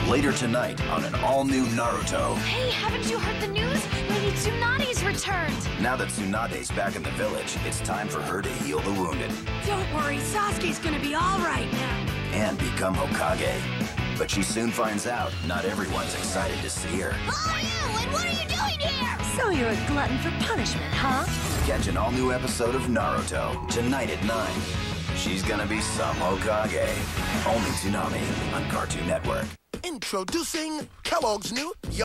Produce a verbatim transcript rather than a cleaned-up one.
Later tonight on an all-new Naruto. Hey, haven't you heard the news? Lady Tsunade's returned. Now that Tsunade's back in the village, it's time for her to heal the wounded. Don't worry, Sasuke's gonna be all right now. And become Hokage. But she soon finds out not everyone's excited to see her. Who are you, and what are you doing here? So you're a glutton for punishment, huh? Catch an all-new episode of Naruto tonight at nine. She's gonna be some Hokage. Only Toonami on Cartoon Network. Introducing Kellogg's new